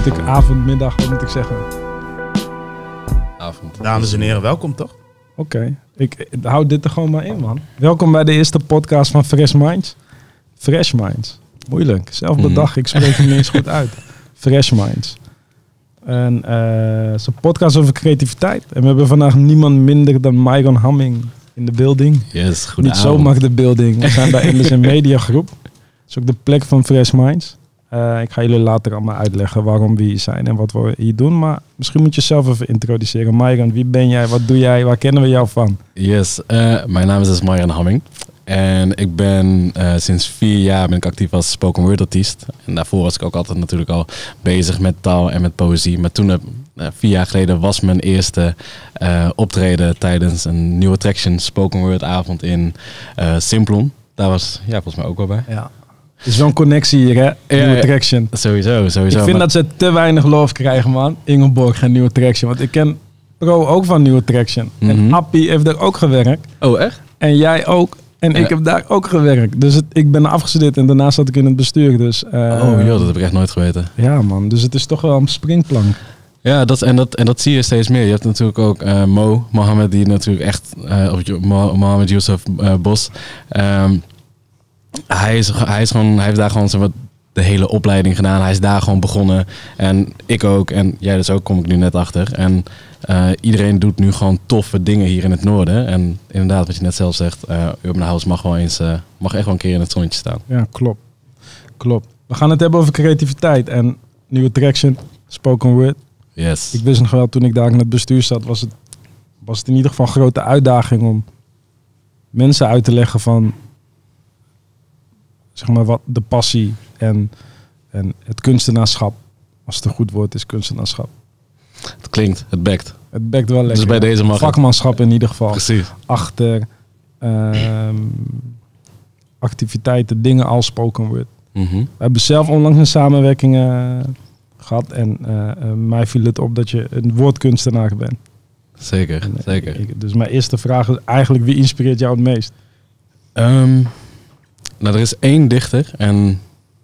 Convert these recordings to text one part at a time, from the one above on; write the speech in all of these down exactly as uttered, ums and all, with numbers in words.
moet ik avond, middag, wat moet ik zeggen? Avond. Dames en heren, welkom toch? Oké, okay. ik, ik hou dit er gewoon maar in, man. Welkom bij de eerste podcast van Fresh Minds. Fresh Minds. Moeilijk. Zelf bedacht, ik spreek het niet eens goed uit. Fresh Minds. En uh, het is een podcast over creativiteit. En we hebben vandaag niemand minder dan Myron Hamming in de building. Yes, goed. Niet zomaar de building. We zijn bij Endless Media Groep. Dat is ook de plek van Fresh Minds. Uh, ik ga jullie later allemaal uitleggen waarom we hier zijn en wat we hier doen. Maar misschien moet je jezelf even introduceren. Myron, wie ben jij? Wat doe jij? Waar kennen we jou van? Yes, uh, mijn naam is dus Myron Hamming. En ik ben uh, sinds vier jaar ben ik actief als spoken word artiest. En daarvoor was ik ook altijd natuurlijk al bezig met taal en met poëzie. Maar toen, uh, vier jaar geleden, was mijn eerste uh, optreden tijdens een New Attraction spoken word avond in uh, Simplon. Daar was ja, volgens mij ook wel bij. Ja. Er is wel een connectie hier, hè? Ja, Nieuwe Traction. Ja, sowieso, sowieso. Ik vind maar... dat ze te weinig love krijgen, man. Ingeborg en Nieuwe Traction. Want ik ken Pro ook van Nieuwe Traction. Mm-hmm. En Appie heeft er ook gewerkt. Oh, echt? En jij ook. En ja. Ik heb daar ook gewerkt. Dus het, ik ben afgestudeerd en daarna zat ik in het bestuur. Dus, uh, oh joh, dat heb ik echt nooit geweten. Ja, man. Dus het is toch wel een springplank. Ja, dat, en, dat, en dat zie je steeds meer. Je hebt natuurlijk ook uh, Mo, Mohammed, die natuurlijk echt... Uh, of Mohammed Youssef uh, Bos... Um, Hij, is, hij, is gewoon, hij heeft daar gewoon zo wat de hele opleiding gedaan. Hij is daar gewoon begonnen. En ik ook. En jij dus ook, kom ik nu net achter. En uh, iedereen doet nu gewoon toffe dingen hier in het noorden. En inderdaad, wat je net zelf zegt. Uh, Urban House mag, wel eens, uh, mag echt wel een keer in het zonnetje staan. Ja, klopt. Klopt. We gaan het hebben over creativiteit. En Nieuwe Traction, spoken word. Yes. Ik wist nog wel, toen ik daar in het bestuur zat, was het, was het in ieder geval een grote uitdaging om mensen uit te leggen van... zeg maar wat de passie en, en het kunstenaarschap. Als het een goed woord is, kunstenaarschap. Het klinkt, het bekt. Het bekt wel lekker. Dus bij deze mag vakmanschap het. In ieder geval. Precies. Achter um, activiteiten, dingen als spoken word. Mm-hmm. We hebben zelf onlangs een samenwerking uh, gehad. En uh, uh, mij viel het op dat je een woordkunstenaar bent. Zeker, en, zeker. Ik, dus mijn eerste vraag is eigenlijk, wie inspireert jou het meest? Um, Nou, er is één dichter en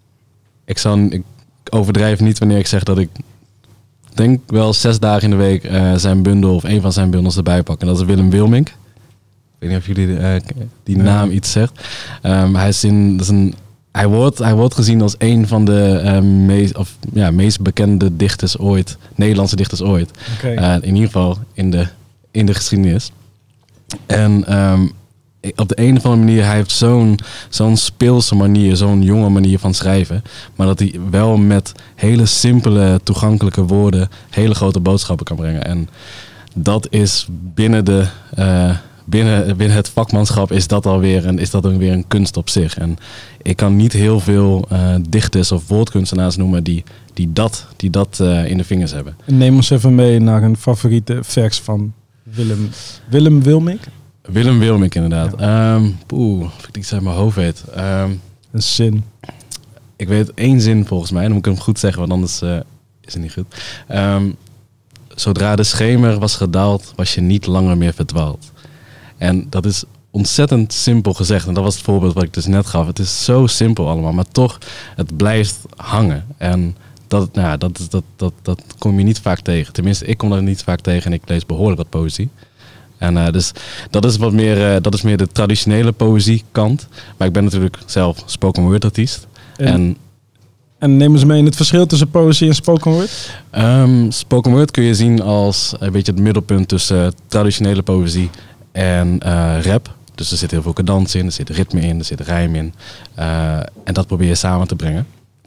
ik, zal, ik overdrijf niet wanneer ik zeg dat ik denk wel zes dagen in de week uh, zijn bundel of een van zijn bundels erbij pak. En dat is Willem Wilmink. Ik weet niet of jullie uh, die ja. naam iets zegt. Um, hij, is in, dat is een, hij, wordt, hij wordt gezien als een van de uh, meest, of, ja, meest bekende dichters ooit, Nederlandse dichters ooit. Okay. Uh, in ieder geval in de, in de geschiedenis. En... Um, op de een of andere manier, hij heeft zo'n, zo'n speelse manier, zo'n jonge manier van schrijven. Maar dat hij wel met hele simpele, toegankelijke woorden hele grote boodschappen kan brengen. En dat is binnen, de, uh, binnen, binnen het vakmanschap is dat alweer een, is dat alweer een kunst op zich. En ik kan niet heel veel uh, dichters of woordkunstenaars noemen die, die dat, die dat uh, in de vingers hebben. Neem ons even mee naar een favoriete vers van Willem, Willem Wilmink. Willem Wilmink inderdaad. Ja. Um, Oeh, of ik iets uit mijn hoofd weet. Um, een zin. Ik weet één zin volgens mij. Dan moet ik hem goed zeggen, want anders uh, is het niet goed. Um, Zodra de schemer was gedaald, was je niet langer meer verdwaald. En dat is ontzettend simpel gezegd. En dat was het voorbeeld wat ik dus net gaf. Het is zo simpel allemaal, maar toch, het blijft hangen. En dat, nou ja, dat, dat, dat, dat kom je niet vaak tegen. Tenminste, ik kom er niet vaak tegen en ik lees behoorlijk wat poëzie. En uh, dus dat is wat meer, uh, dat is meer de traditionele poëziekant. Maar ik ben natuurlijk zelf spoken word artiest. En, en, en neem eens mee in het verschil tussen poëzie en spoken word? Um, spoken word kun je zien als een beetje het middelpunt tussen uh, traditionele poëzie en uh, rap. Dus er zit heel veel cadans in, er zit ritme in, er zit rijm in. Uh, en dat probeer je samen te brengen.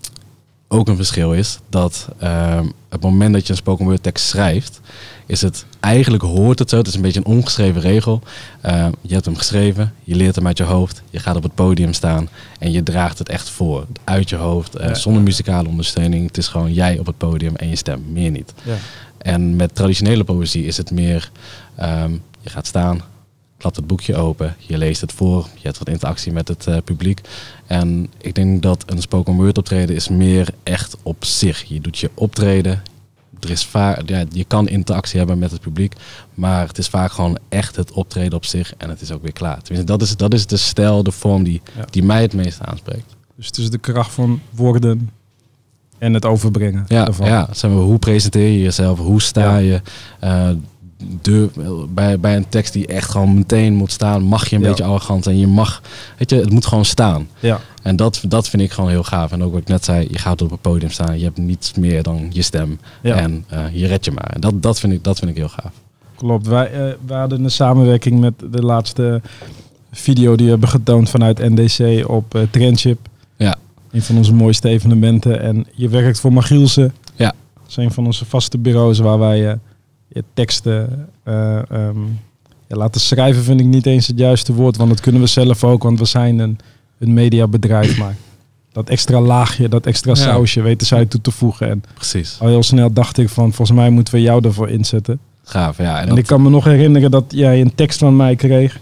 Ook een verschil is dat uh, het moment dat je een spoken word tekst schrijft, is het eigenlijk hoort het zo. Het is een beetje een ongeschreven regel. Uh, je hebt hem geschreven, je leert hem uit je hoofd, je gaat op het podium staan en je draagt het echt voor. Uit je hoofd, uh, ja. Zonder muzikale ondersteuning. Het is gewoon jij op het podium en je stem, meer niet. Ja. En met traditionele poëzie is het meer, um, je gaat staan, klapt het boekje open, je leest het voor, je hebt wat interactie met het uh, publiek. En ik denk dat een spoken word optreden is meer echt op zich. Je doet je optreden, er is vaak, ja, je kan interactie hebben met het publiek, maar het is vaak gewoon echt het optreden op zich en het is ook weer klaar. Tenminste, dat is, dat is de stijl, de vorm die, ja. die mij het meest aanspreekt. Dus het is de kracht van woorden En het overbrengen. Ja, daarvan. ja. Zeg maar, hoe presenteer je jezelf? Hoe sta Ja. je? Uh, de, bij, bij een tekst die echt gewoon meteen moet staan, mag je een Ja. beetje arrogant en je mag, weet je, het moet gewoon staan. Ja. En dat, dat vind ik gewoon heel gaaf. En ook wat ik net zei, je gaat op het podium staan, je hebt niets meer dan je stem. Ja. En uh, je redt je maar. En dat, dat, vind ik, dat vind ik heel gaaf. Klopt. Wij, uh, wij hadden een samenwerking met de laatste video die we hebben getoond vanuit N D C op uh, Trendship. Ja. Een van onze mooiste evenementen. En je werkt voor Magielsen. Ja. Dat is een van onze vaste bureaus waar wij uh, je teksten uh, um, ja, laten schrijven vind ik niet eens het juiste woord. Want dat kunnen we zelf ook, want we zijn een, een mediabedrijf. Maar dat extra laagje, dat extra Ja. sausje weten zij toe te voegen. En Precies. al heel snel dacht ik van, volgens mij moeten we jou ervoor inzetten. Gaaf, ja. En, En dat, ik kan me nog herinneren dat jij een tekst van mij kreeg.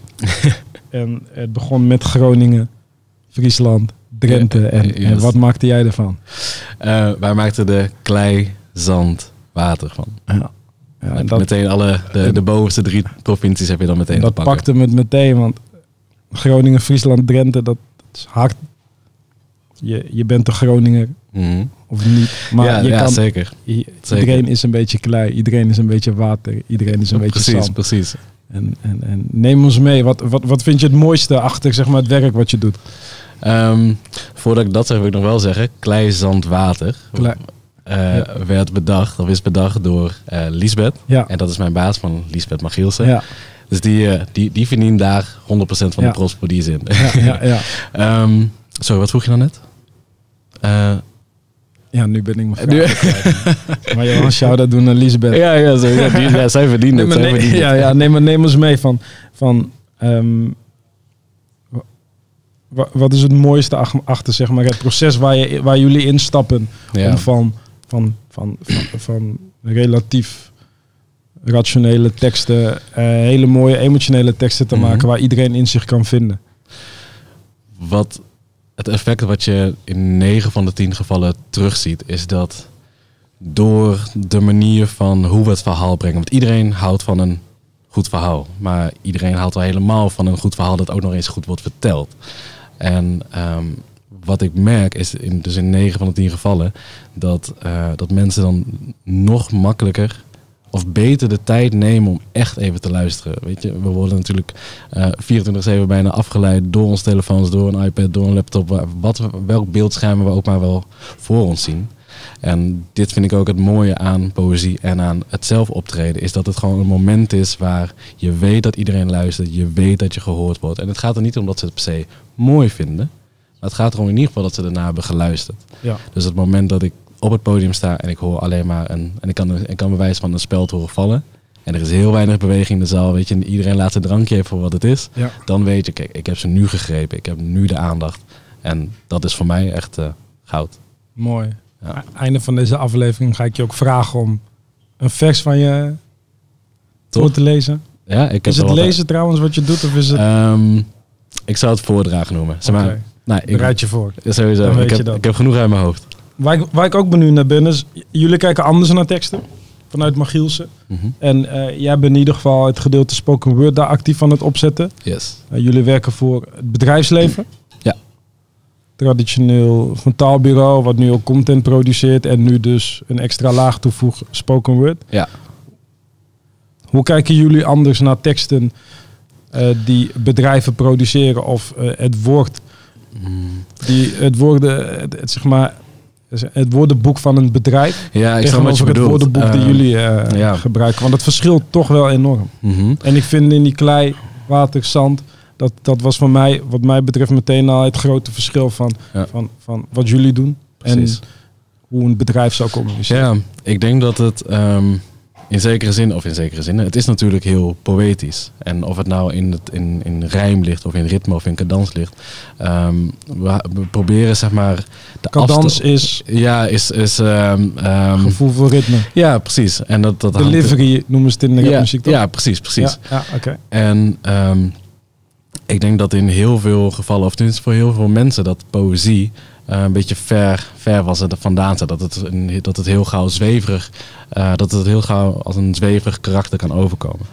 En het begon met Groningen, Friesland, Drenthe. En, Yes. en wat maakte jij ervan? uh, wij maakten de klei, zand, water van. Ja. Ja, en dat, meteen alle, de, de bovenste drie provincies heb je dan meteen en te dat pakken. pakte me het meteen, want Groningen, Friesland, Drenthe, dat is hard. Je, je bent een Groninger Mm-hmm. of niet. Maar ja, je ja kan, zeker. i- Zeker. Iedereen is een beetje klei, iedereen is een beetje water, iedereen is een beetje Precies, zand. precies. En, en, en neem ons mee, wat, wat, wat vind je het mooiste achter zeg maar, het werk wat je doet? Um, voordat ik dat zeg, wil ik nog wel zeggen, klei, zand, water Klei. uh, Ja. werd bedacht, of is bedacht door uh, Liesbeth. Ja. En dat is mijn baas van Liesbeth Magielsen. Ja, Dus die, uh, die, die verdient daar honderd procent van Ja. de props voor die zin. ja, ja, ja. um, sorry, wat vroeg je nou net? Uh, Ja, nu ben ik me Nu- vraag kwijt. Maar je wil een shout-out doen naar Lisbeth. ja, ja, zo, ja, die, ja, zij verdient Nee, het. maar zij nee, verdient ja, het. ja, nee, maar neem ons mee van... van ehm, wa- wa- wat is het mooiste ach- achter zeg maar, het proces waar, je, waar jullie instappen... Ja. om van, van, van, van, van relatief rationele teksten... eh, hele mooie emotionele teksten te Mhm. maken... waar iedereen in zich kan vinden. Wat het effect wat je in negen van de tien gevallen terugziet, is dat door de manier van hoe we het verhaal brengen. Want iedereen houdt van een goed verhaal. Maar iedereen houdt al helemaal van een goed verhaal dat ook nog eens goed wordt verteld. En um, wat ik merk is, in, dus in negen van de tien gevallen, dat, uh, dat mensen dan nog makkelijker of beter de tijd nemen om echt even te luisteren. Weet je, we worden natuurlijk uh, vierentwintig zeven bijna afgeleid door onze telefoons, door een iPad, door een laptop, wat, we- welk beeldscherm we ook maar wel voor ons zien. En dit vind ik ook het mooie aan poëzie en aan het zelf optreden, is dat het gewoon een moment is waar je weet dat iedereen luistert, je weet dat je gehoord wordt. En het gaat er niet om dat ze het per se mooi vinden, maar het gaat erom in ieder geval dat ze daarna hebben geluisterd. Ja. Dus het moment dat ik op het podium sta en ik hoor alleen maar een, en ik kan, ik kan bij wijze van een speld horen vallen en er is heel weinig beweging in de zaal, weet je, en iedereen laat zijn drankje even voor wat het is, Ja. dan weet je, kijk, ik heb ze nu gegrepen, ik heb nu de aandacht en dat is voor mij echt uh, goud. Mooi. Ja. E- Einde van deze aflevering ga ik je ook vragen om een vers van je Toch? voor te lezen. Ja, ik heb Is het er wat- lezen trouwens wat je doet of is het... Ehm, ik zou het voordragen noemen. Zeg maar, Oké. nou, ik, Bereid je voor. sowieso, Dan weet ik, je heb, dat. ik heb genoeg uit mijn hoofd. Waar ik, waar ik ook benieuwd naar ben is, j- jullie kijken anders naar teksten vanuit Magielsen. Mhm. En eh, jij bent in ieder geval het gedeelte spoken word daar actief aan het opzetten. Yes. Uh, jullie werken voor het bedrijfsleven. Ja. Traditioneel van taalbureau, wat nu ook content produceert en nu dus een extra laag toevoegt, spoken word. Ja. Hoe kijken jullie anders naar teksten eh, die bedrijven produceren of eh, het woord, Mm. die het woorden, het, het, zeg maar, het woordenboek van een bedrijf Ja, ik snap wat je tegenover het bedoelt. woordenboek die Ehm, jullie eh, ja. gebruiken? Want het verschilt toch wel enorm. mhm. En ik vind in die klei, water, zand, dat, dat was voor mij, wat mij betreft, meteen al het grote verschil van, Ja. van, van wat jullie doen Precies. en hoe een bedrijf zou communiceren. Ja, ik denk dat het ehm, in zekere zin, of in zekere zin, het is natuurlijk heel poëtisch. En of het nou in, het, in, in rijm ligt, of in ritme, of in cadans ligt. ehm, we, we proberen zeg maar... De Cadans afstand- is Ja, is... is ehm, ehm, gevoel voor ritme. ja, precies. En dat, dat hangt- Delivery noemen ze het in de ja, rapmuziek toch? ja, precies, precies. Ja, ja oké. En ehm, ik denk dat in heel veel gevallen, of tenminste voor heel veel mensen, dat poëzie uh, een beetje ver, ver was er vandaan zat. Dat het, een, dat het heel gauw zweverig, uh, dat het heel gauw als een zweverig karakter kan overkomen.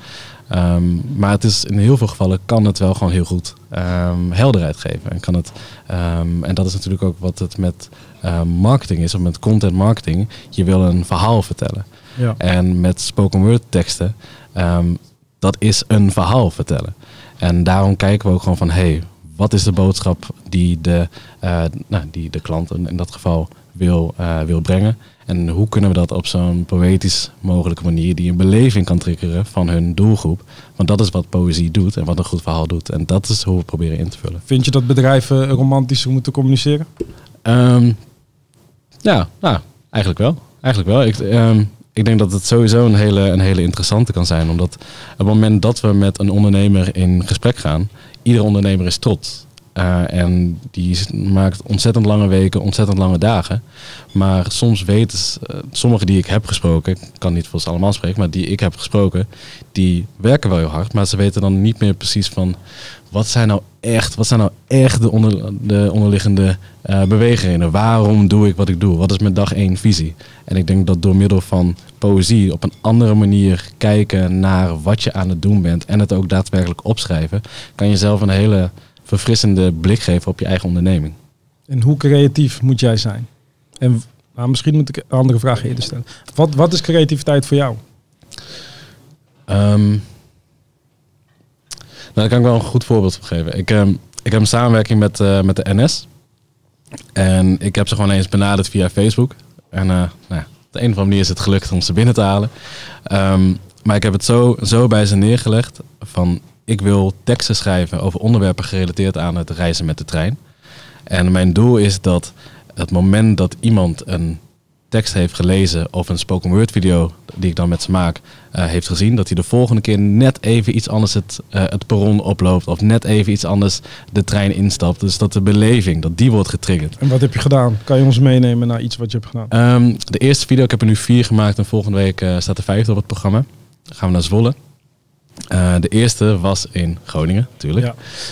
Um, maar het is in heel veel gevallen kan het wel gewoon heel goed um, helderheid geven. En, kan het, um, en dat is natuurlijk ook wat het met uh, marketing is, of met content marketing. Je wil een verhaal vertellen. Ja. En met spoken word teksten, um, dat is een verhaal vertellen. En daarom kijken we ook gewoon van, hey, wat is de boodschap die de, uh, nou, die de klant in dat geval wil, uh, wil brengen? En hoe kunnen we dat op zo'n poëtisch mogelijke manier die een beleving kan triggeren van hun doelgroep? Want dat is wat poëzie doet en wat een goed verhaal doet. En dat is hoe we proberen in te vullen. Vind je dat bedrijven romantischer moeten communiceren? Um, ja, nou, eigenlijk wel. Eigenlijk wel. Ik, um, ik denk dat het sowieso een hele, een hele interessante kan zijn. Omdat op het moment dat we met een ondernemer in gesprek gaan, iedere ondernemer is trots. Uh, en die maakt ontzettend lange weken, ontzettend lange dagen. Maar soms weten uh, sommigen die ik heb gesproken, ik kan niet voor ze allemaal spreken, maar die ik heb gesproken, die werken wel heel hard. Maar ze weten dan niet meer precies van, wat zijn nou echt, wat zijn nou echt de, onder, de onderliggende uh, bewegingen? Waarom doe ik wat ik doe? Wat is mijn dag één visie? En ik denk dat door middel van poëzie op een andere manier kijken naar wat je aan het doen bent en het ook daadwerkelijk opschrijven, kan je zelf een hele verfrissende blik geven op je eigen onderneming. En hoe creatief moet jij zijn? En nou, misschien moet ik een andere vraag eerder stellen. Wat, wat is creativiteit voor jou? Um, nou, daar kan ik wel een goed voorbeeld van geven. Ik, um, ik heb een samenwerking met, uh, met de N S. En ik heb ze gewoon eens benaderd via Facebook. En uh, nou ja, op de een of andere manier is het gelukt om ze binnen te halen. Um, maar ik heb het zo, zo bij ze neergelegd van, ik wil teksten schrijven over onderwerpen gerelateerd aan het reizen met de trein. En mijn doel is dat het moment dat iemand een tekst heeft gelezen of een spoken word video die ik dan met ze maak, uh, heeft gezien, dat hij de volgende keer net even iets anders het, uh, het perron oploopt of net even iets anders de trein instapt. Dus dat de beleving, dat die wordt getriggerd. En wat heb je gedaan? Kan je ons meenemen naar iets wat je hebt gedaan? Um, de eerste video, ik heb er nu vier gemaakt en volgende week uh, staat de vijfde op het programma. Dan gaan we naar Zwolle. Uh, de eerste was in Groningen, natuurlijk. Ja.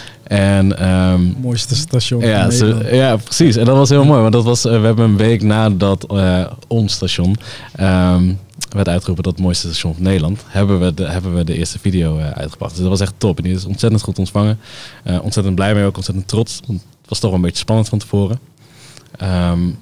En, um, mooiste station van ja, Nederland. Ze, ja, precies. En dat was heel mooi. Want dat was, uh, we hebben een week nadat uh, ons station um, werd uitgeroepen tot het mooiste station van Nederland, hebben we de, hebben we de eerste video uh, uitgebracht. Dus dat was echt top. En die is ontzettend goed ontvangen. Uh, ontzettend blij mee, ook ontzettend trots. Want het was toch wel een beetje spannend van tevoren. Um,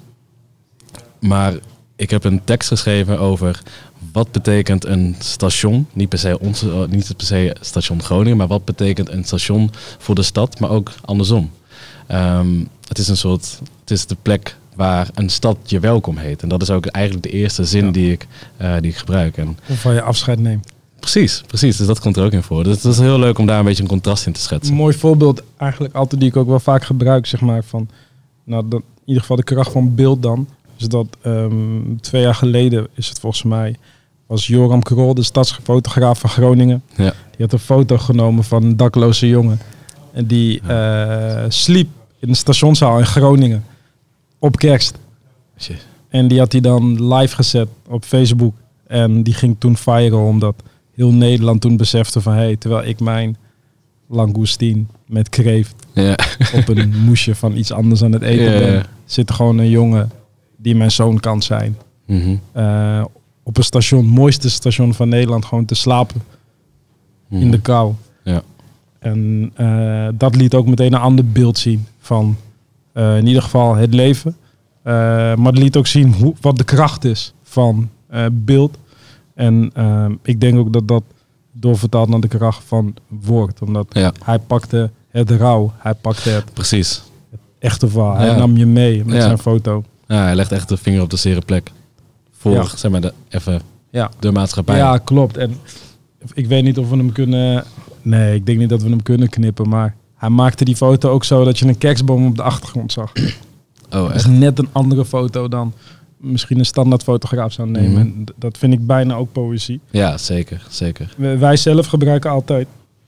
maar ik heb een tekst geschreven over wat betekent een station, niet per se ons, niet per se station Groningen, maar wat betekent een station voor de stad, maar ook andersom. Um, het is een soort, het is de plek waar een stad je welkom heet. En dat is ook eigenlijk de eerste zin ja. die, ik, uh, die ik gebruik. En of waar je afscheid neemt. Precies, precies. Dus dat komt er ook in voor. Dus het is heel leuk om daar een beetje een contrast in te schetsen. Een mooi voorbeeld eigenlijk altijd die ik ook wel vaak gebruik, zeg maar, van, nou, dat, in ieder geval de kracht van beeld dan. Dus dat um, twee jaar geleden is het volgens mij, was Joram Krol, de stadsfotograaf van Groningen. Ja. Die had een foto genomen van een dakloze jongen. En die uh, sliep in de stationszaal in Groningen op kerst. Shit. En die had hij dan live gezet op Facebook. En die ging toen viral, omdat heel Nederland toen besefte van, hey, terwijl ik mijn langoustine met kreeft ja. op een moesje van iets anders aan het eten ja, ben, ja. zit er gewoon een jongen die mijn zoon kan zijn. Mm-hmm. Uh, op een station, mooiste station van Nederland, gewoon te slapen mm-hmm. in de kou. Ja. En uh, dat liet ook meteen een ander beeld zien van uh, in ieder geval het leven. Uh, maar het liet ook zien hoe, wat de kracht is van uh, beeld. En uh, ik denk ook dat dat doorvertaalt naar de kracht van woord. Omdat ja. hij pakte het rauw, hij pakte het, Precies. het echte verhaal. Hij ja. nam je mee met ja. zijn foto. Ja, hij legt echt de vinger op de zere plek. Voor, ja. zeg maar, de, even ja. de maatschappij. Ja, klopt. En ik weet niet of we hem kunnen... Nee, ik denk niet dat we hem kunnen knippen. Maar hij maakte die foto ook zo dat je een kerstboom op de achtergrond zag. Oh, dat is net een andere foto dan misschien een standaard fotograaf zou nemen. Mm-hmm. En dat vind ik bijna ook poëzie. Ja, zeker. zeker. Wij zelf gebruiken altijd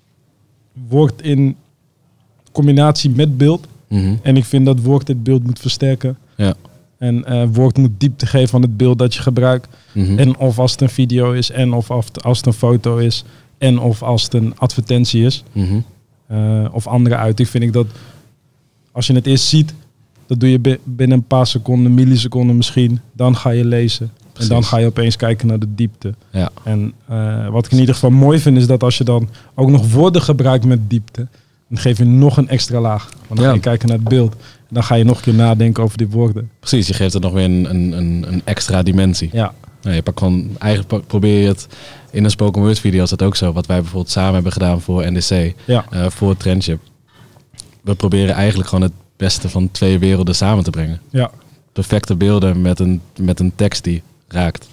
woord in combinatie met beeld. Mm-hmm. En ik vind dat woord het beeld moet versterken. Ja. En uh, woord moet diepte geven aan het beeld dat je gebruikt. Mm-hmm. En of als het een video is, en of als het een foto is, en of als het een advertentie is. Mm-hmm. Uh, of andere uiting vind ik dat als je het eerst ziet, dat doe je binnen een paar seconden, milliseconden misschien. Dan ga je lezen. En dan ga je opeens kijken naar de diepte. Ja. En uh, wat ik in ieder geval mooi vind is dat als je dan ook nog woorden gebruikt met diepte, dan geef je nog een extra laag. Want dan ja. ga je kijken naar het beeld. En dan ga je nog een keer nadenken over die woorden. Precies, je geeft het nog weer een, een, een extra dimensie. Ja. Nee, je pakt gewoon, eigenlijk probeer je het in een spoken word video is dat ook zo. Wat wij bijvoorbeeld samen hebben gedaan voor N D C, ja. uh, voor Trendship. We proberen eigenlijk gewoon het beste van twee werelden samen te brengen. Ja. Perfecte beelden met een, met een tekst die raakt.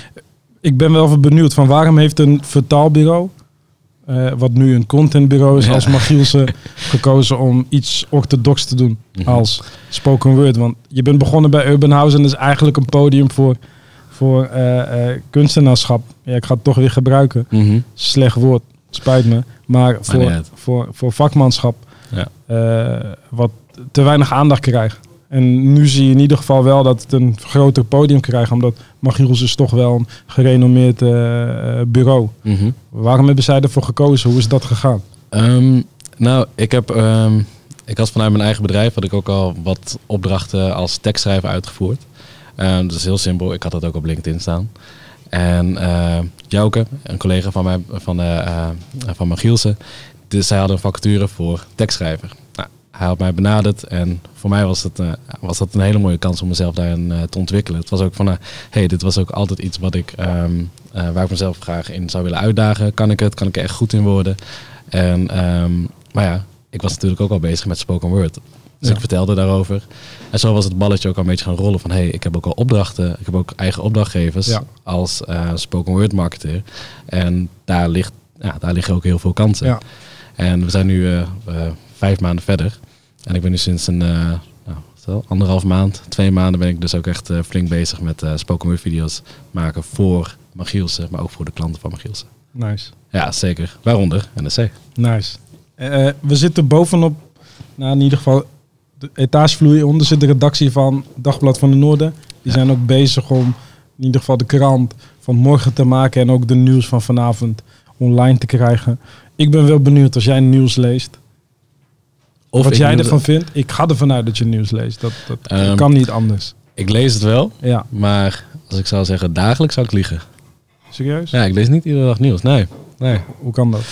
Ik ben wel even benieuwd van waarom heeft een vertaalbureau, uh, wat nu een contentbureau is, ja. als Magielsen gekozen om iets orthodox te doen mm-hmm. als spoken word. Want je bent begonnen bij Urban House en dat is eigenlijk een podium voor, voor uh, uh, kunstenaarschap. Ja, ik ga het toch weer gebruiken. Mm-hmm. Slecht woord, spijt me. Maar voor, maar voor, voor vakmanschap ja. uh, wat te weinig aandacht krijgt. En nu zie je in ieder geval wel dat het een groter podium krijgt, omdat Magielsen is toch wel een gerenommeerd uh, bureau. Mm-hmm. Waarom hebben zij ervoor gekozen? Hoe is dat gegaan? Um, nou, ik heb, um, ik had vanuit mijn eigen bedrijf had ik ook al wat opdrachten als tekstschrijver uitgevoerd. Um, dat is heel simpel. Ik had dat ook op LinkedIn staan. En uh, Jouke, een collega van mij, van, uh, uh, van Magielsen, dus zij hadden een vacature voor tekstschrijver. Nou, hij had mij benaderd en voor mij was, het, uh, was dat een hele mooie kans om mezelf daarin uh, te ontwikkelen. Het was ook van, uh, hey, dit was ook altijd iets wat ik, um, uh, waar ik mezelf graag in zou willen uitdagen. Kan ik het? Kan ik er echt goed in worden? En, um, maar ja, ik was natuurlijk ook al bezig met spoken word. Dus ja. ik vertelde daarover. En zo was het balletje ook al een beetje gaan rollen van, hey, ik heb ook al opdrachten. Ik heb ook eigen opdrachtgevers ja. als uh, spoken word marketeer. En daar, ligt, ja, daar liggen ook heel veel kansen. Ja. En we zijn nu uh, uh, vijf maanden verder. En ik ben nu sinds een uh, nou, zo, anderhalf maand, twee maanden ben ik dus ook echt uh, flink bezig met uh, spoken word video's maken voor Magielsen, maar ook voor de klanten van Magielsen. Nice. Ja, zeker. Waaronder N D C. Nice. Uh, we zitten bovenop, nou in ieder geval de etagevloer. Onder zit de redactie van Dagblad van de Noorden. Die ja. zijn ook bezig om in ieder geval de krant van morgen te maken en ook de nieuws van vanavond online te krijgen. Ik ben wel benieuwd als jij nieuws leest. Of wat jij ervan vindt. Ik ga ervan uit dat je nieuws leest. Dat, dat um, kan niet anders. Ik lees het wel. Ja. Maar als ik zou zeggen dagelijks zou ik liegen. Serieus? Ja, ik lees niet iedere dag nieuws. Nee. nee. Hoe kan dat?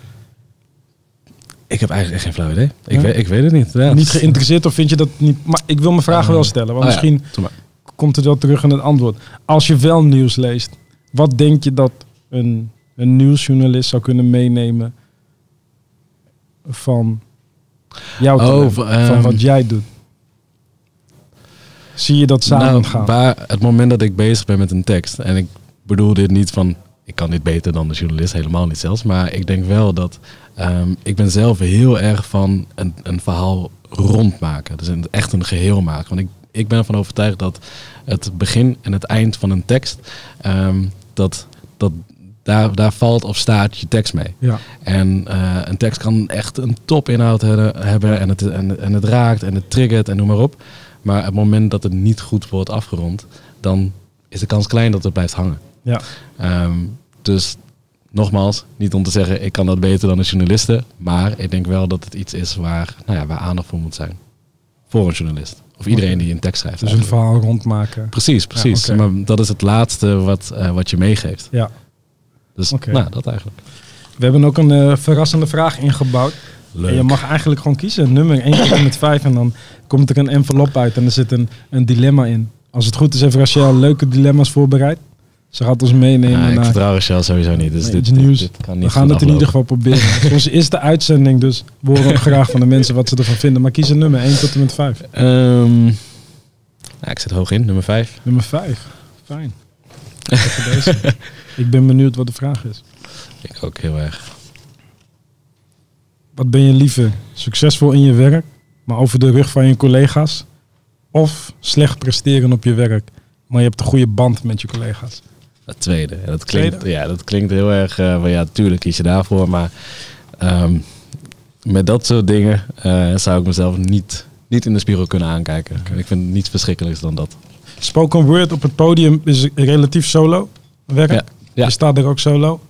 Ik heb eigenlijk echt geen flauw idee. Ik, ja? weet, ik weet het niet. Ja, niet geïnteresseerd of vind je dat niet? Maar ik wil mijn vragen uh, wel stellen. Want oh misschien ja, komt het wel terug in het antwoord. Als je wel nieuws leest. Wat denk je dat een, een nieuwsjournalist zou kunnen meenemen van jouw talent, oh, um, van wat jij doet? Zie je dat samen nou, gaan? Waar het moment dat ik bezig ben met een tekst. En ik bedoel dit niet van, ik kan dit beter dan de journalist, helemaal niet zelfs. Maar ik denk wel dat, um, ik ben zelf heel erg van een, een verhaal rondmaken. Dus een, echt een geheel maken. Want ik, ik ben ervan overtuigd dat het begin en het eind van een tekst, um, dat, dat daar, daar valt of staat je tekst mee. Ja. En uh, een tekst kan echt een topinhoud hebben en het, en, en het raakt en het triggert en noem maar op. Maar op het moment dat het niet goed wordt afgerond, dan is de kans klein dat het blijft hangen. Ja. Um, dus nogmaals, niet om te zeggen ik kan dat beter dan de journalisten, maar ik denk wel dat het iets is waar, nou ja, waar aandacht voor moet zijn. Voor een journalist. Of iedereen okay. die een tekst schrijft. Dus eigenlijk. Een verhaal rondmaken. Precies, precies. Ja, okay. Maar dat is het laatste wat, uh, wat je meegeeft. Ja. Dus okay. nou, dat eigenlijk. We hebben ook een uh, verrassende vraag ingebouwd. Leuk. En je mag eigenlijk gewoon kiezen. Een nummer één tot en met vijf. En dan komt er een envelop uit en er zit een, een dilemma in. Als het goed is, heeft Rachel leuke dilemma's voorbereid. Ze gaat ons meenemen. Ja, ik naar... vertrouw Rachel sowieso niet. Dus dit, dit, nieuws. dit kan niet we gaan het in ieder geval proberen. Het is onze eerste uitzending, dus we horen ook graag van de mensen wat ze ervan vinden. Maar kies een nummer één tot en met vijf. Um, ja, ik zit hoog in, nummer vijf. Nummer vijf, fijn. Deze. Ik ben benieuwd wat de vraag is. Ik ook heel erg. Wat ben je liever? Succesvol in je werk, maar over de rug van je collega's? Of slecht presteren op je werk, maar je hebt een goede band met je collega's? Het tweede. Ja, dat klinkt, tweede? Ja, dat klinkt heel erg... Uh, ja, natuurlijk kies je daarvoor, maar um, met dat soort dingen uh, zou ik mezelf niet, niet in de spiegel kunnen aankijken. Okay. Ik vind niets verschrikkelijks dan dat. Spoken word op het podium is relatief solo werk. Ja. Ja. Je staat er ook solo. Ja.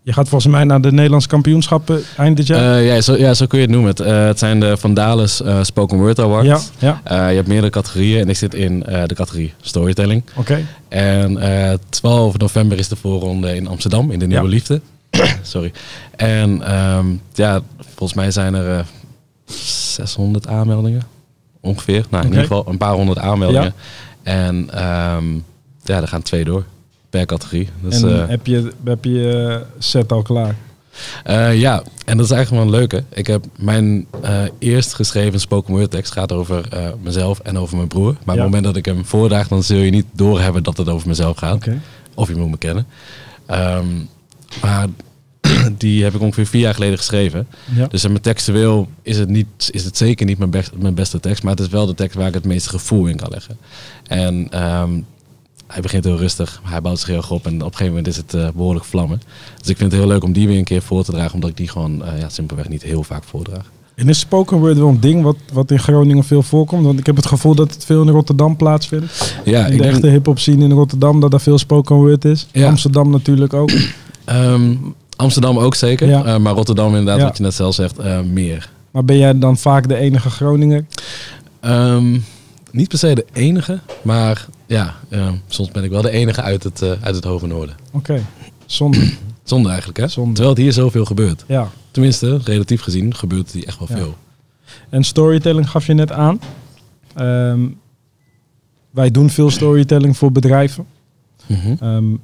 Je gaat volgens mij naar de Nederlandse kampioenschappen eind dit jaar. Uh, ja, zo, ja, zo kun je het noemen. Het, uh, het zijn de Van Dales uh, Spoken Word Awards. Ja, ja. Uh, je hebt meerdere categorieën en ik zit in uh, de categorie storytelling. Oké. Okay. En uh, twaalf november is de voorronde in Amsterdam, in de Nieuwe ja. Liefde. Sorry. En um, ja, volgens mij zijn er uh, zeshonderd aanmeldingen. Ongeveer. Nou, in okay. ieder geval een paar honderd aanmeldingen. Ja. En um, ja, er gaan twee door. Per categorie. Dus, en uh, heb je heb je set al klaar? Uh, ja, en dat is eigenlijk wel een leuke. Ik heb mijn uh, eerst geschreven spoken word tekst gaat over uh, mezelf en over mijn broer. Maar ja. op het moment dat ik hem voordraag, dan zul je niet doorhebben dat het over mezelf gaat. Okay. Of je moet me kennen. Um, maar die heb ik ongeveer vier jaar geleden geschreven. Ja. Dus mijn textueel is het, niet, is het zeker niet mijn, best, mijn beste tekst. Maar het is wel de tekst waar ik het meeste gevoel in kan leggen. En um, hij begint heel rustig, hij bouwt zich heel erg op en op een gegeven moment is het uh, behoorlijk vlammen. Dus ik vind het heel leuk om die weer een keer voor te dragen, omdat ik die gewoon uh, ja, simpelweg niet heel vaak voordraag. En is spoken word wel een ding wat, wat in Groningen veel voorkomt? Want ik heb het gevoel dat het veel in Rotterdam plaatsvindt. Ja, in de denk... echte hip-hop scene in Rotterdam, dat er veel spoken word is. Ja. Amsterdam natuurlijk ook. Um, Amsterdam ook zeker, ja. uh, maar Rotterdam inderdaad, ja. wat je net zelf zegt, uh, meer. Maar ben jij dan vaak de enige Groninger? Um, niet per se de enige, maar ja, uh, soms ben ik wel de enige uit het, uh, uit het Hoge Noorden. Oké, okay. Zonde. Zonde eigenlijk, hè? Zonde. Terwijl het hier zoveel gebeurt. Ja. Tenminste, relatief gezien gebeurt hier echt wel ja. veel. En storytelling gaf je net aan. Um, wij doen veel storytelling voor bedrijven. Mm-hmm. Um,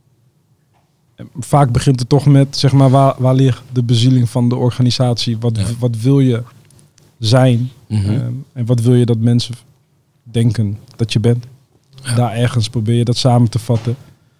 vaak begint het toch met, zeg maar, waar, waar ligt de bezieling van de organisatie? Wat, ja. wat wil je zijn? Mm-hmm. Um, en wat wil je dat mensen denken dat je bent? Ja. Daar ergens probeer je dat samen te vatten.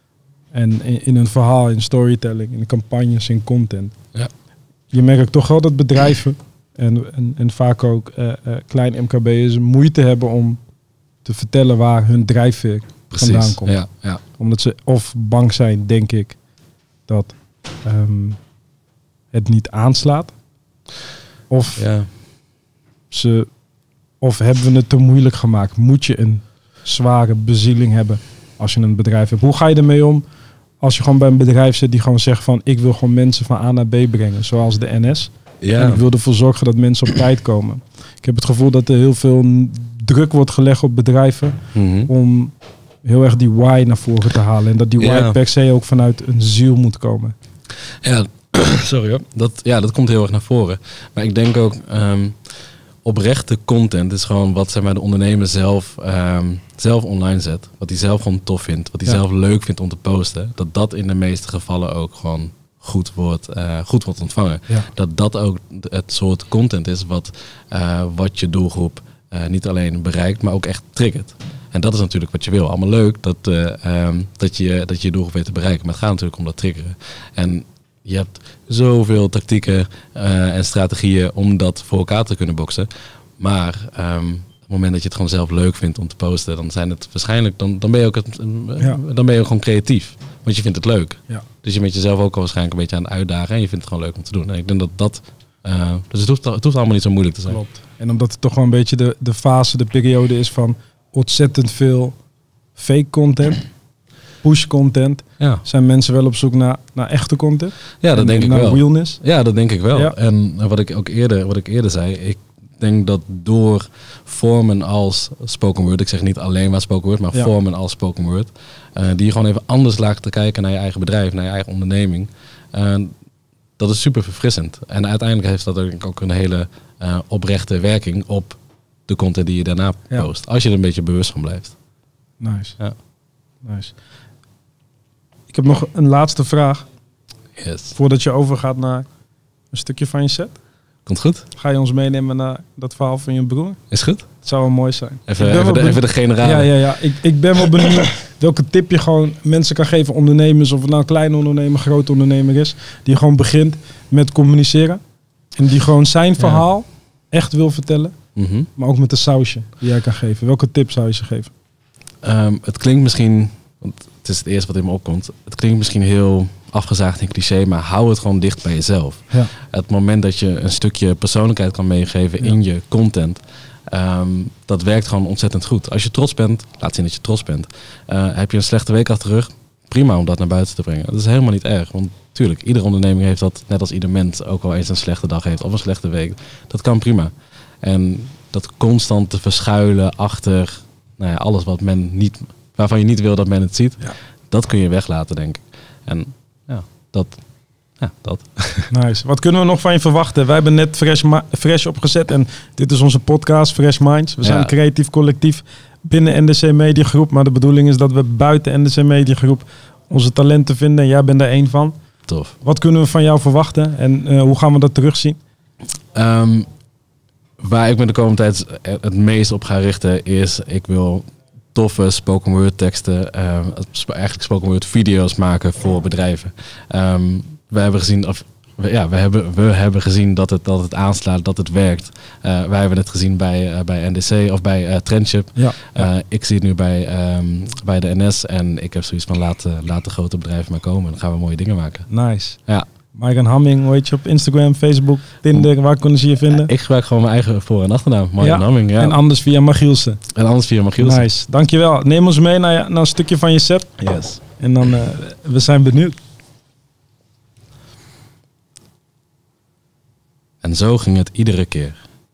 En in, in een verhaal, in storytelling, in campagnes, in content. Ja. Je merkt toch wel dat bedrijven en, en, en vaak ook uh, uh, klein M K B'ers moeite hebben om te vertellen waar hun drijfveer Precies. vandaan komt. Ja, ja. Omdat ze of bang zijn, denk ik, dat um, het niet aanslaat. Of ja. ze of hebben we het te moeilijk gemaakt. Moet je een zware bezieling hebben als je een bedrijf hebt? Hoe ga je ermee om als je gewoon bij een bedrijf zit die gewoon zegt van ik wil gewoon mensen van A naar B brengen, zoals de N S. Ja. En ik wil ervoor zorgen dat mensen op tijd komen. Ik heb het gevoel dat er heel veel druk wordt gelegd op bedrijven mm-hmm. om heel erg die why naar voren te halen. En dat die why ja. per se ook vanuit een ziel moet komen. Ja, sorry hoor. Dat, ja, dat komt heel erg naar voren. Maar ik denk ook um, oprechte content is gewoon wat zeg maar, de ondernemer zelf, um, zelf online zet. Wat hij zelf gewoon tof vindt. Wat hij ja. zelf leuk vindt om te posten. Dat dat in de meeste gevallen ook gewoon goed wordt, uh, goed wordt ontvangen. Ja. Dat dat ook het soort content is wat, uh, wat je doelgroep uh, niet alleen bereikt, maar ook echt triggert. En dat is natuurlijk wat je wil. Allemaal leuk dat, uh, um, dat, je, dat je je doelgroep weet te bereiken. Maar het gaat natuurlijk om dat triggeren. En je hebt zoveel tactieken uh, en strategieën om dat voor elkaar te kunnen boksen. Maar um, op het moment dat je het gewoon zelf leuk vindt om te posten, dan zijn het waarschijnlijk, dan, dan ben je ook het, uh, ja. dan ben je ook gewoon creatief. Want je vindt het leuk. Ja. Dus je bent jezelf ook al waarschijnlijk een beetje aan het uitdagen en je vindt het gewoon leuk om te doen. En ik denk dat dat, uh, dus het hoeft, het hoeft allemaal niet zo moeilijk te zijn. Klopt. En omdat het toch wel een beetje de, de fase, de periode is van ontzettend veel fake content, push content. Ja. Zijn mensen wel op zoek naar, naar echte content? Ja, dat en, denk ik naar wel. Realness? Ja, dat denk ik wel. Ja. En wat ik ook eerder, wat ik eerder zei, ik denk dat door vormen als spoken word, ik zeg niet alleen maar spoken word, maar ja. vormen als spoken word, uh, die je gewoon even anders laat te kijken naar je eigen bedrijf, naar je eigen onderneming. Uh, dat is super verfrissend. En uiteindelijk heeft dat ook een hele uh, oprechte werking op de content die je daarna ja. post. Als je er een beetje bewust van blijft. Nice. Ja. Nice. Ik heb nog een laatste vraag. Yes. Voordat je overgaat naar een stukje van je set. Komt goed. Ga je ons meenemen naar dat verhaal van je broer? Is goed. Het zou wel mooi zijn. Even, even, de, even de generale. Ja, ja, ja. Ik, ik ben wel benieuwd welke tip je gewoon mensen kan geven. Ondernemers, of het nou een kleine ondernemer, groot ondernemer is. Die gewoon begint met communiceren. En die gewoon zijn verhaal ja. echt wil vertellen. Mm-hmm. Maar ook met de sausje die jij kan geven. Welke tip zou je ze geven? Um, het klinkt misschien, want het is het eerste wat in me opkomt. Het klinkt misschien heel afgezaagd en cliché, maar hou het gewoon dicht bij jezelf. Ja. Het moment dat je een stukje persoonlijkheid kan meegeven ja. in je content, um, dat werkt gewoon ontzettend goed. Als je trots bent, laat zien dat je trots bent. Uh, heb je een slechte week achter de rug, prima om dat naar buiten te brengen. Dat is helemaal niet erg, want tuurlijk, iedere onderneming heeft dat, net als ieder mens ook wel eens een slechte dag heeft of een slechte week. Dat kan prima. En dat constant te verschuilen achter nou ja, alles wat men niet, waarvan je niet wil dat men het ziet, ja. dat kun je weglaten, denk ik. En ja, dat... Ja, dat. Nice. Wat kunnen we nog van je verwachten? Wij hebben net Fresh, Ma- Fresh opgezet en dit is onze podcast, Fresh Minds. We zijn ja. een creatief collectief binnen N D C Media Groep, maar de bedoeling is dat we buiten N D C Media Groep onze talenten vinden en jij bent daar één van. Tof. Wat kunnen we van jou verwachten en uh, hoe gaan we dat terugzien? Um, waar ik me de komende tijd het meest op ga richten is, ik wil toffe spoken word teksten, uh, eigenlijk spoken word video's maken voor bedrijven. Um, we hebben gezien, of we, ja, we hebben, we hebben gezien dat het, dat het aanslaat, dat het werkt. Uh, wij hebben het gezien bij, uh, bij N D C of bij uh, Trendship. Ja, ja. Uh, ik zie het nu bij, um, bij de N S en ik heb zoiets van laat, uh, laat de grote bedrijven maar komen. Dan gaan we mooie dingen maken. Nice. Ja. Maaike Hamming, hoe heet je op Instagram, Facebook, Tinder, waar kunnen ze je vinden? Ja, ik gebruik gewoon mijn eigen voor- en achternaam, Maaike ja. Hamming. Ja. En anders via Magielsen. En anders via Magielsen. Nice, dankjewel. Neem ons mee naar, naar een stukje van je set. Yes. En dan, uh, we zijn benieuwd. En zo ging het iedere keer.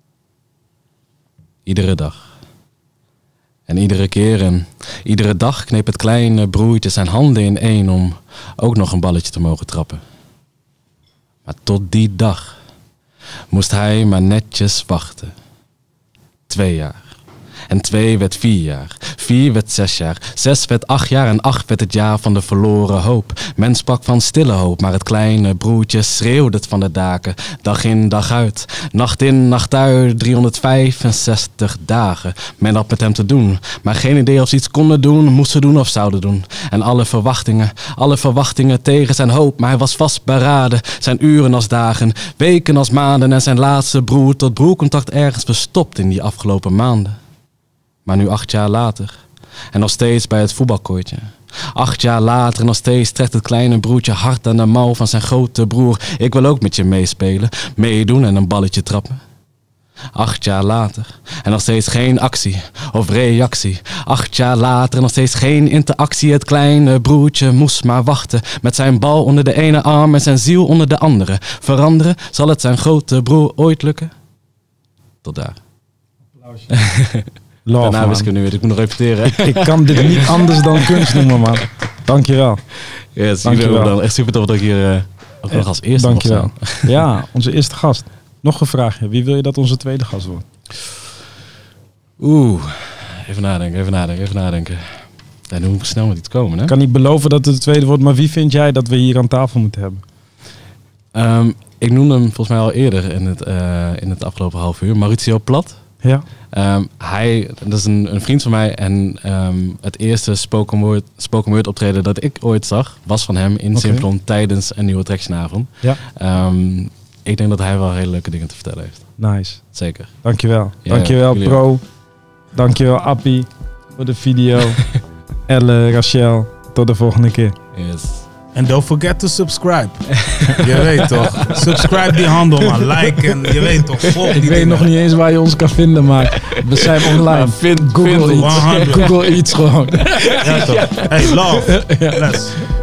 Iedere dag. En iedere keer en iedere dag kneep het kleine broertje zijn handen in één om ook nog een balletje te mogen trappen. Maar tot die dag moest hij maar netjes wachten. Twee jaar. En twee werd vier jaar. Vier werd zes jaar. Zes werd acht jaar en acht werd het jaar van de verloren hoop. Men sprak van stille hoop, maar het kleine broertje schreeuwde het van de daken. Dag in, dag uit. Nacht in, nacht uit. driehonderdvijfenzestig dagen. Men had met hem te doen. Maar geen idee of ze iets konden doen, moesten doen of zouden doen. En alle verwachtingen, alle verwachtingen tegen zijn hoop. Maar hij was vastberaden. Zijn uren als dagen, weken als maanden. En zijn laatste broer tot broercontact ergens verstopt in die afgelopen maanden. Maar nu acht jaar later en nog steeds bij het voetbalkooitje. Acht jaar later en nog steeds trekt het kleine broertje hard aan de mouw van zijn grote broer. Ik wil ook met je meespelen, meedoen en een balletje trappen. Acht jaar later en nog steeds geen actie of reactie. Acht jaar later en nog steeds geen interactie. Het kleine broertje moest maar wachten. Met zijn bal onder de ene arm en zijn ziel onder de andere. Veranderen, zal het zijn grote broer ooit lukken? Tot daar. Applausje. Love, Daarna wist ik nu weer, ik moet nog repeteren. Ik, ik kan dit niet anders dan kunst noemen, man. Dankjewel. Ja, Dankjewel. Dan echt super tof dat ik hier uh, ook nog als eerste Dankjewel. Ja, onze eerste gast. Nog een vraagje. Wie wil je dat onze tweede gast wordt? Oeh, even nadenken, even nadenken, even nadenken. Ja, nu moet ik snel met iets komen, hè? Ik kan niet beloven dat het de tweede wordt, maar wie vind jij dat we hier aan tafel moeten hebben? Um, ik noemde hem volgens mij al eerder in het, uh, in het afgelopen half uur. Mauricio Plat. Ja. Um, hij, dat is een, een vriend van mij en um, het eerste spoken word, spoken word optreden dat ik ooit zag, was van hem in okay. Simplon tijdens een nieuwe Tractionavond. Ja. Um, ik denk dat hij wel hele leuke dingen te vertellen heeft. Nice. Zeker. Dankjewel. Ja, Dankjewel Pro. Ook. Dankjewel Appie voor de video. Elle, Rachel. Tot de volgende keer. Yes. En don't forget to subscribe. Je weet toch. Subscribe die handel man. Like en je weet toch. Volg Ik weet dingen. nog niet eens waar je ons kan vinden, maar we zijn online. Vind, Google vind iets. Google iets gewoon. Ja toch. Hey, love. Bless.